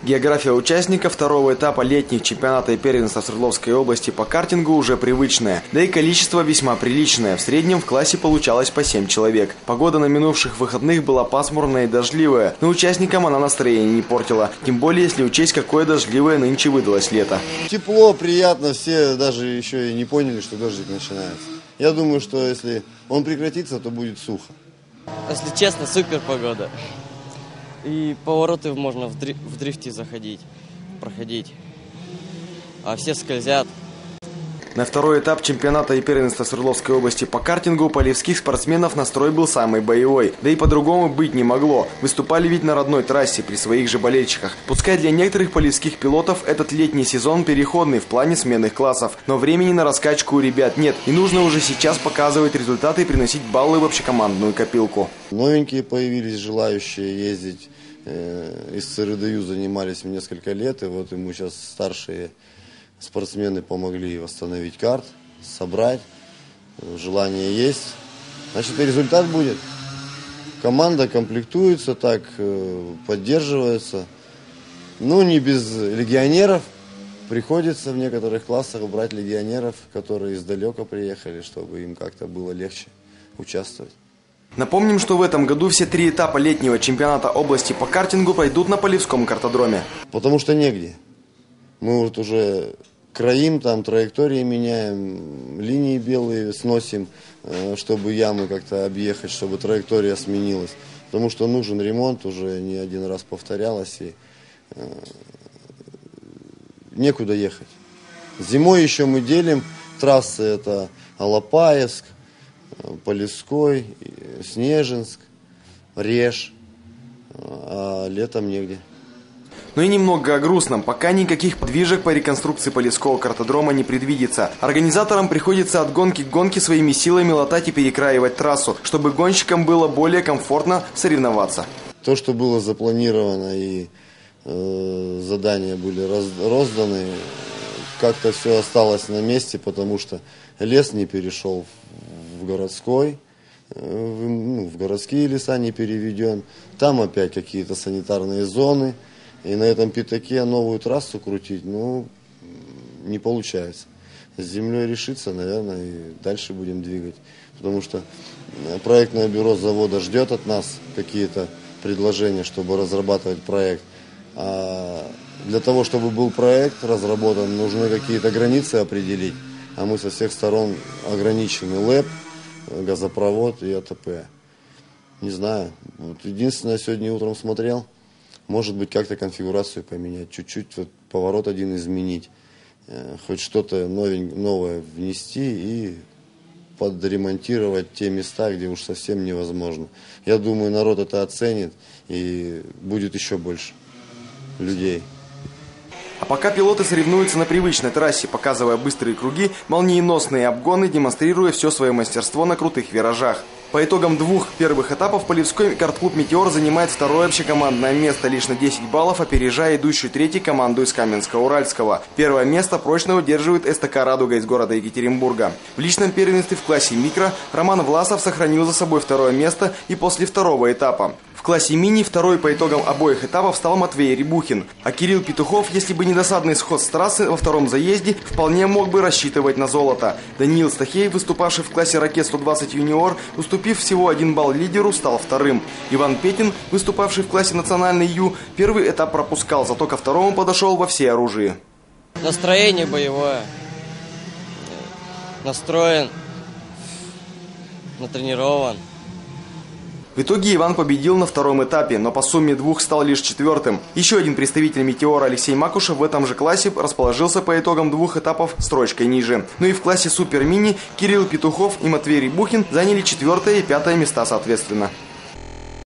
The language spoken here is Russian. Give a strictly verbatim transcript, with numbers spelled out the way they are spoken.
География участников второго этапа летних чемпионата и первенства Свердловской области по картингу уже привычная, да и количество весьма приличное. В среднем в классе получалось по семь человек. Погода на минувших выходных была пасмурная и дождливая, но участникам она настроение не портила. Тем более, если учесть, какое дождливое нынче выдалось лето. Тепло, приятно, все даже еще и не поняли, что дождик начинается. Я думаю, что если он прекратится, то будет сухо. Если честно, супер погода. И повороты можно в, дриф, в дрифте заходить, проходить. А все скользят. На второй этап чемпионата и первенства Свердловской области по картингу у полевских спортсменов настрой был самый боевой. Да и по-другому быть не могло. Выступали ведь на родной трассе при своих же болельщиках. Пускай для некоторых полевских пилотов этот летний сезон переходный в плане сменных классов. Но времени на раскачку у ребят нет. И нужно уже сейчас показывать результаты и приносить баллы в общекомандную копилку. Новенькие появились, желающие ездить. Из ЦРДЮ занимались несколько лет. И вот ему сейчас старшие спортсмены помогли восстановить карт, собрать. Желание есть. Значит, и результат будет. Команда комплектуется так, поддерживается. Ну, не без легионеров. Приходится в некоторых классах брать легионеров, которые издалека приехали, чтобы им как-то было легче участвовать. Напомним, что в этом году все три этапа летнего чемпионата области по картингу пройдут на Полевском картодроме. Потому что негде. Мы вот уже краим, там траектории меняем, линии белые сносим, чтобы ямы как-то объехать, чтобы траектория сменилась. Потому что нужен ремонт, уже не один раз повторялось, и некуда ехать. Зимой еще мы делим трассы, это Алапаевск, Полевской, Снежинск, Реж, а летом негде. Но и немного о грустном. Пока никаких подвижек по реконструкции Полевского картодрома не предвидится. Организаторам приходится от гонки к гонке своими силами латать и перекраивать трассу, чтобы гонщикам было более комфортно соревноваться. То, что было запланировано и э, задания были раз, розданы, как-то все осталось на месте, потому что лес не перешел в городской, в, ну, в городские леса не переведен. Там опять какие-то санитарные зоны. И на этом пятаке новую трассу крутить, ну, не получается. С землей решится, наверное, и дальше будем двигать. Потому что проектное бюро завода ждет от нас какие-то предложения, чтобы разрабатывать проект. А для того, чтобы был проект разработан, нужны какие-то границы определить. А мы со всех сторон ограничены. ЛЭП, газопровод и АТП. Не знаю. Вот единственное, сегодня утром смотрел. Может быть, как-то конфигурацию поменять, чуть-чуть вот поворот один изменить, хоть что-то новое внести и подремонтировать те места, где уж совсем невозможно. Я думаю, народ это оценит и будет еще больше людей. А пока пилоты соревнуются на привычной трассе, показывая быстрые круги, молниеносные обгоны, демонстрируя все свое мастерство на крутых виражах. По итогам двух первых этапов Полевской карт-клуб «Метеор» занимает второе общекомандное место, лишь на десять баллов, опережая идущую третью команду из Каменска-Уральского. Первое место прочно удерживает СТК «Радуга» из города Екатеринбурга. В личном первенстве в классе «Микро» Роман Власов сохранил за собой второе место и после второго этапа. В классе «Мини» второй по итогам обоих этапов стал Матвей Рябухин. А Кирилл Петухов, если бы не досадный сход с трассы во втором заезде, вполне мог бы рассчитывать на золото. Даниил Стахеев, выступавший в классе «Ракет сто двадцать юниор», уступив всего один балл лидеру, стал вторым. Иван Петин, выступавший в классе «Национальный Ю», первый этап пропускал, зато ко второму подошел во всеоружии. Настроение боевое. Настроен. Натренирован. В итоге Иван победил на втором этапе, но по сумме двух стал лишь четвертым. Еще один представитель «Метеора» Алексей Макушев в этом же классе расположился по итогам двух этапов строчкой ниже. Ну и в классе «Супер Мини» Кирилл Петухов и Матвей Рябухин заняли четвертое и пятое места соответственно.